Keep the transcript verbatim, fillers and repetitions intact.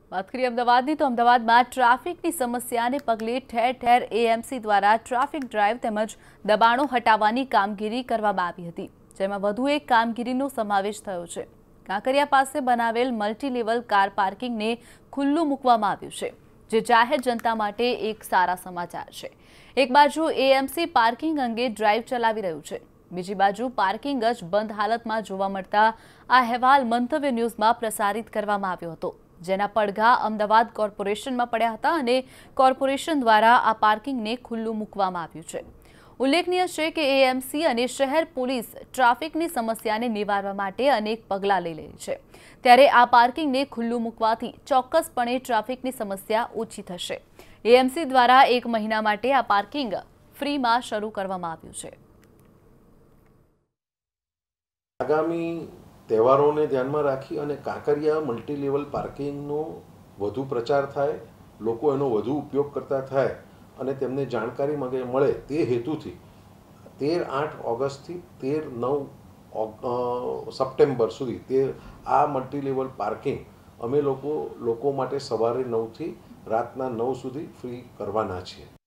વાત કરીએ અમદાવાદની તો અમદાવાદમાં ટ્રાફિકની સમસ્યાને પગલે ઠેર ઠેર એએમસી દ્વારા ટ્રાફિક ડ્રાઈવ તેમજ દબાણો હટાવવાની કામગીરી કરવામાં આવી હતી, જેમાં વધુ એક કામગીરીનો સમાવેશ થયો છે। કાંકરિયા પાસે બનાવેલ મલ્ટીલેવલ કાર પાર્કિંગને ખુલ્લું મૂકવામાં આવ્યું છે, જે જાહેર જનતા માટે એક સારા સમાચાર છે। એક બાજુ એએમસી પાર્કિંગ અંગે ડ્રાઈવ ચલાવી રહ્યું છે, બીજી બાજુ પાર્કિંગ જ બંધ હાલતમાં જોવા મળતા આ અહેવાલ મંતવ્ય ન્યૂઝમાં પ્રસારિત કરવામાં આવ્યો હતો, જેના પડઘા અમદાવાદ કોર્પોરેશનમાં પડ્યા હતા અને કોર્પોરેશન દ્વારા આ પાર્કિંગને ખુલ્લું મૂકવામાં આવ્યું છે। ઉલ્લેખનીય છે કે એએમસી અને શહેર પોલીસ ટ્રાફિકની સમસ્યાને નિવારવા માટે અનેક પગલાં લઈ રહી છે, ત્યારે આ પાર્કિંગને ખુલ્લું મૂકવાથી ચોક્કસપણે ટ્રાફિકની સમસ્યા ઓછી થશે। એએમસી દ્વારા એક મહિના માટે આ પાર્કિંગ ફ્રીમાં શરૂ કરવામાં આવ્યું છે। આગામી તહેવારોને ધ્યાનમાં રાખી અને કાંકરિયા મલ્ટીલેવલ પાર્કિંગનો વધુ પ્રચાર થાય, લોકો એનો વધુ ઉપયોગ કરતા થાય અને તેમને જાણકારી મળે તે હેતુથી તેર આઠ ઓગસ્ટથી તેર નવ સપ્ટેમ્બર સુધી તે આ મલ્ટીલેવલ પાર્કિંગ અમે લોકો લોકો માટે સવારે નવથી રાતના નવ સુધી ફ્રી કરવાના છીએ।